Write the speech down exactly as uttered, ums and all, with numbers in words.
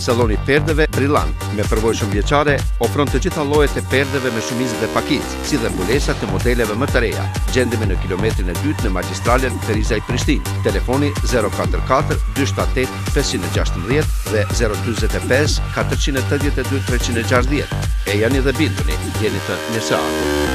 Salloni perdeve Brillant, me përvojë shumëvjeçare, ofron të gjitha llojet e perdeve me shumicë dhe pakicë, si dhe mbulesa të modeleve më të reja. Gjendemi në kilometrin e dytë në magistralen Ferizaj-Prishtinë. Telefoni zero katër katër dy shtat osht pesë gjashtëdhjetë dhe zero dy pesë katër tetëdhjetë dy tre gjashtëdhjetë. E jani dhe binduni, jeni të mirëseardhur.